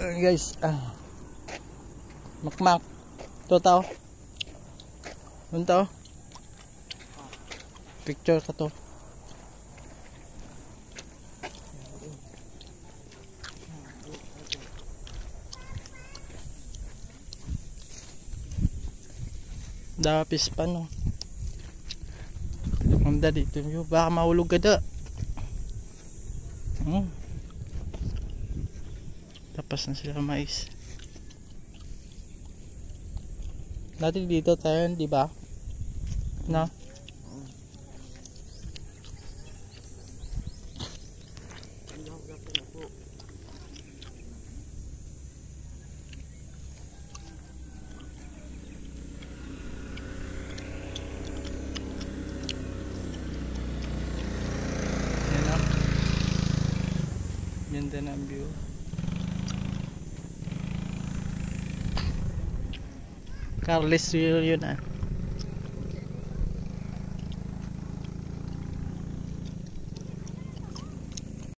Guys, makmak to tao unta picture ka to dapis pa no ang dali dito yung baka mahulog ka da tapas na sila mais dati dito tayo di ba na ganda ng view. Carles yun